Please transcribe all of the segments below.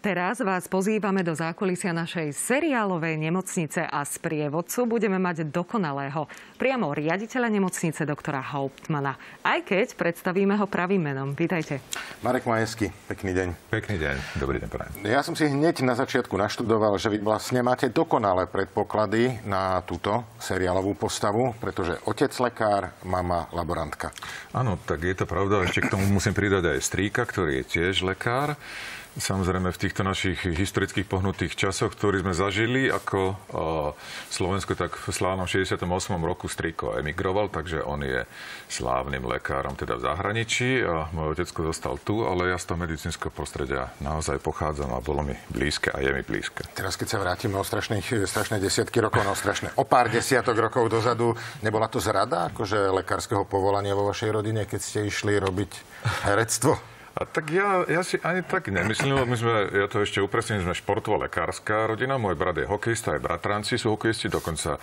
Teraz vás pozývame do zákulisia našej seriálovej nemocnice a sprievodcu budeme mať dokonalého, priamo riaditeľa nemocnice doktora Hauptmana. Aj keď predstavíme ho pravým menom. Vítajte. Marek Majewski, pekný deň. Pekný deň, dobrý deň, prajem. Ja som si hneď na začiatku naštudoval, že vy vlastne máte dokonalé predpoklady na túto seriálovú postavu, pretože otec lekár, mama laborantka. Áno, tak je to pravda. Ešte k tomu musím pridať aj strýka, ktorý je tiež lekár. Samozrejme v týchto našich historických pohnutých časoch, ktorí sme zažili ako Slovensko, tak v slávnom 68. roku strýko emigroval, takže on je slávnym lekárom teda v zahraničí a môj otecko zostal tu, ale ja z toho medicínskeho prostredia naozaj pochádzam a bolo mi blízke a je mi blízke. Teraz keď sa vrátime o strašné desiatky rokov, o pár desiatok rokov dozadu, nebola to zrada akože lekárskeho povolania vo vašej rodine, keď ste išli robiť herectvo? A tak ja si ani tak nemyslím, lebo ja to ešte upresním, sme športovo-lekárska rodina, môj brat je hokejista, aj bratranci sú hokejisti, dokonca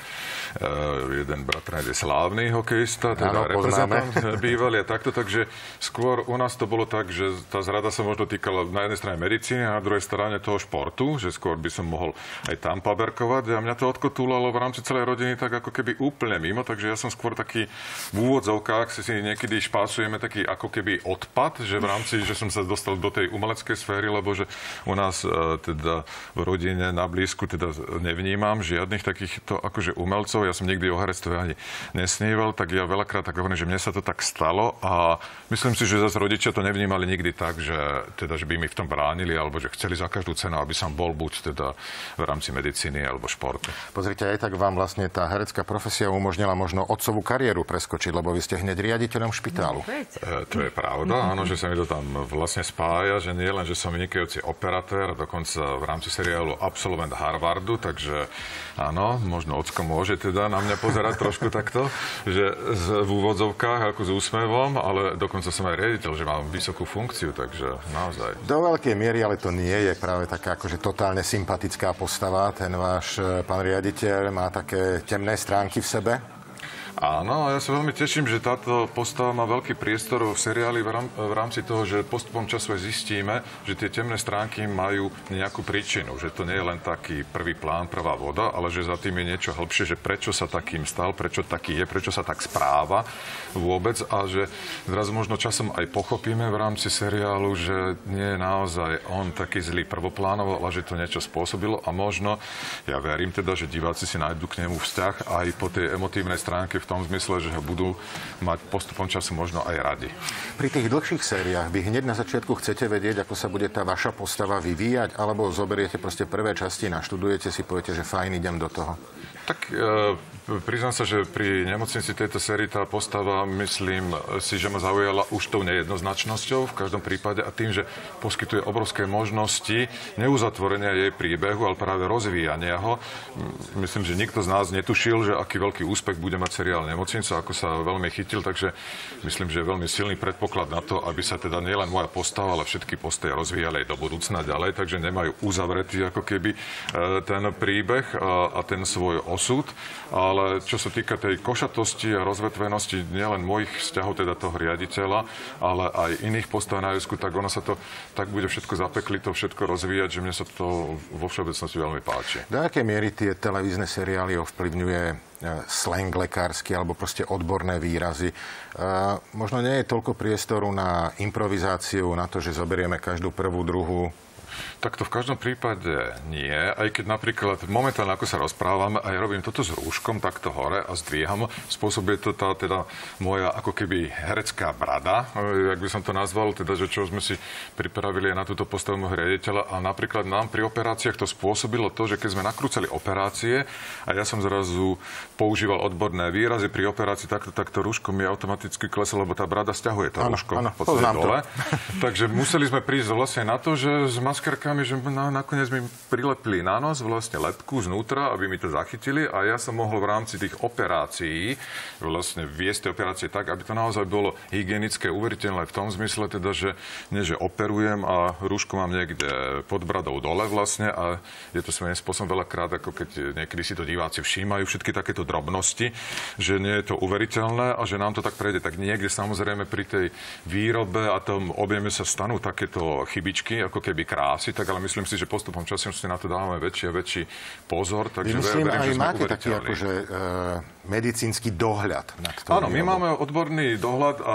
jeden bratranec je slávny hokejista, teda reprezentant bývalý a takto, takže skôr u nás to bolo tak, že tá zrada sa možno týkala na jednej strane medicíny a na druhej strane toho športu, že skôr by som mohol aj tam paberkovať a mňa to odkotúlalo v rámci celej rodiny tak ako keby úplne mimo, takže ja som skôr taký v úvodzovkách, si niekedy špásujeme taký ako keby odpad, že v rámci že som sa dostal do tej umeleckej sféry, lebo že u nás teda v rodine na blízku teda nevnímam žiadnych takýchto akože umelcov. Ja som nikdy o herectve ani nesníval, tak ja veľakrát tak hovorím, že mne sa to tak stalo a myslím si, že zase rodičia to nevnímali nikdy tak, že by mi v tom bránili alebo že chceli za každú cenu, aby som bol buď teda v rámci medicíny alebo športu. Pozrite, aj tak vám vlastne tá herecká profesia umožnila možno otcovú kariéru preskočiť, lebo vy ste hneď riaditeľom špitálu. To je pravda, áno, že sa mi to tam vlastne spája, že nie len, že som vynikajúci operatér, dokonca v rámci seriálu absolvent Harvardu, takže áno, možno ocko môže teda na mňa pozerať trošku takto, že v úvodzovkách ako s úsmevom, ale dokonca som aj riaditeľ, že mám vysokú funkciu, takže naozaj. Do veľkej miery, ale to nie je práve taká akože totálne sympatická postava. Ten váš pán riaditeľ má také temné stránky v sebe. Áno, a ja sa veľmi teším, že táto postava má veľký priestor v seriáli v rámci toho, že postupom času aj zistíme, že tie temné stránky majú nejakú príčinu, že to nie je len taký prvý plán, prvá voda, ale že za tým je niečo hĺbšie, že prečo sa takým stal, prečo taký je, prečo sa tak správa vôbec a že zrazu možno časom aj pochopíme v rámci seriálu, že nie je naozaj on taký zlý prvoplánovo, ale že to niečo spôsobilo a možno, ja verím teda, že diváci si nájdu k nemu vzťah aj po tej emotívnej stránke v tom zmysle, že ho budú mať postupom času možno aj radi. Pri tých dlhších sériách vy hneď na začiatku chcete vedieť, ako sa bude tá vaša postava vyvíjať, alebo zoberiete proste prvé časti, naštudujete si, poviete, že fajn, idem do toho? Tak priznám sa, že pri nemocnici tejto sérii tá postava, myslím si, že ma zaujala už tou nejednoznačnosťou v každom prípade a tým, že poskytuje obrovské možnosti neuzatvorenia jej príbehu, ale práve rozvíjania ho. Myslím, že nikto z nás netušil, že aký veľký úspech bude mať seriál Nemocnica, ako sa veľmi chytil, takže myslím, že je veľmi silný predpoklad na to, aby sa teda nielen moja postava, ale všetky postavy rozvíjali aj do budúcna ďalej, takže nemajú uzavretý ako keby ten príbeh a ten svoj osud, ale čo sa týka tej košatosti a rozvetvenosti nielen mojich vzťahov, teda toho riaditeľa, ale aj iných postav na javisku, tak ono sa to tak bude všetko zapeklito, všetko rozvíjať, že mne sa to vo všeobecnosti veľmi páči. Do akej miery tie televízne seriály ovplyvňuje slang lekársky alebo proste odborné výrazy? Možno nie je toľko priestoru na improvizáciu, na to, že zoberieme každú prvú, druhú. Tak to v každom prípade nie, aj keď napríklad momentálne, ako sa rozprávame, aj robím toto s rúškom, takto hore a zdvíham. Spôsobuje to tá teda moja ako keby herecká brada, jak by som to nazval, teda, že čo sme si pripravili na túto postavu môjho riaditeľa a napríklad nám pri operáciách to spôsobilo to, že keď sme nakrúcali operácie a ja som zrazu používal odborné výrazy pri operácii takto rúško mi automaticky kleslo, lebo tá brada sťahuje to rúško v podstate dole. Takže museli sme prísť vlastne na to, že s maskerkami, že nakoniec mi prilepili na nos vlastne lepku znútra, aby mi to zachytili a ja som mohol v rámci tých operácií vlastne viesť tie operácie tak, aby to naozaj bolo hygienické, uveriteľné v tom zmysle teda, že nie, že operujem a rúško mám niekde pod bradou dole vlastne a je to svojím spôsobom veľakrát, ako keď niekedy si to diváci všímajú, všetky takéto drobnosti, že nie je to uveriteľné a že nám to tak prejde. Tak niekde samozrejme pri tej výrobe a tom objeme sa stanú takéto chybičky, ako keby krát krásy, tak ale myslím si, že postupom času si na to dávame väčší a väčší pozor. Takže myslím, verím, aj že sme máte taký uveriteľní. akože medicínsky dohľad nad ktorým. Áno, my máme odborný dohľad a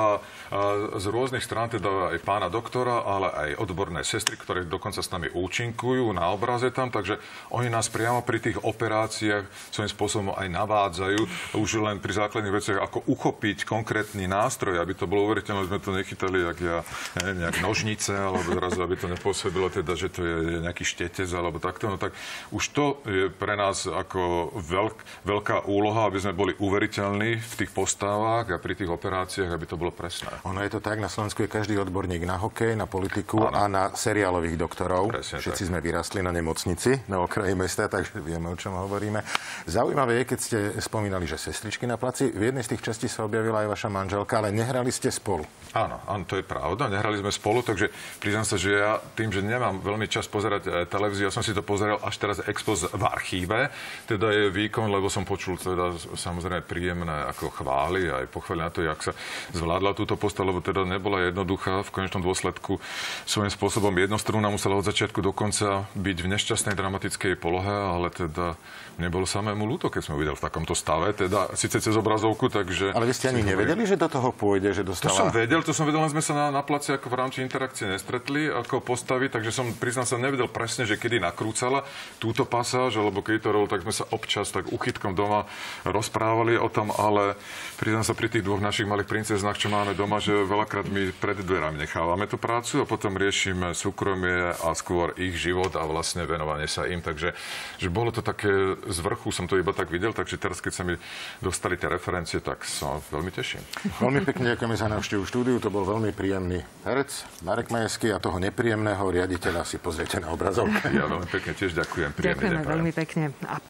z rôznych strán, teda aj pána doktora, ale aj odborné sestry, ktoré dokonca s nami účinkujú na obraze tam, takže oni nás priamo pri tých operáciách svojím spôsobom aj navádzajú, už len pri základných veciach, ako uchopiť konkrétny nástroj, aby to bolo uveriteľné, sme to nechytali, neviem, nejak nožnice, alebo zrazu, aby to nepôsobilo teda, že to je nejaký štetec, alebo takto, no tak už to je pre nás ako veľká úloha, aby sme boli uveriteľní v tých postavách a pri tých operáciách, aby to bolo presné. Ono je to tak, na Slovensku je každý odborník na hokej, na politiku a na seriálových doktorov. Presne Všetci tak. sme vyrastli na nemocnici na okraji mesta, takže vieme, o čom hovoríme. Zaujímavé je, keď ste spomínali, že sestričky na placi. V jednej z tých častí sa objavila aj vaša manželka, ale nehrali ste spolu. Áno, to je pravda. Nehrali sme spolu, takže priznám sa, že ja tým, že nemám veľmi čas pozerať televíziu, ja som si to pozeral až teraz expos v archíve. Teda je výkon, lebo som počul teda samozrejme príjemné ako chvály aj pochvály na to, jak sa zvládla túto postava, lebo teda nebola jednoduchá. V konečnom dôsledku svojím spôsobom jednostrunná musela od začiatku do konca byť v nešťastnej dramatickej polohe, ale teda nebolo samému ľúto, keď sme videli v takomto stave, teda síce cez obrazovku, takže... Ale vy ste ani nevedeli, že do toho pôjde, že dostala... To som vedel, len sme sa na placi ako v rámci interakcie nestretli ako postavy, takže som, priznám sa, nevedel presne, že kedy nakrúcala túto pasáž, alebo kedy to rol, tak sme sa občas tak uchytkom doma rozprávali o tom, ale priznám sa pri tých dvoch našich malých princeznách, čo máme doma, že veľakrát my pred dverami nechávame tú prácu a potom riešime súkromie a skôr ich život a vlastne venovanie sa im, takže že bolo to také z vrchu, som to iba tak videl, takže teraz, keď sa mi dostali tie referencie, tak sa veľmi teším. Veľmi pekne ďakujeme za návštevu štúdiu. To bol veľmi príjemný herec Marek Majerský a toho nepríjemného riaditeľa si pozrite na obrazovke. Ja veľmi pekne tiež ďakujem. Ďakujeme veľmi pekne. A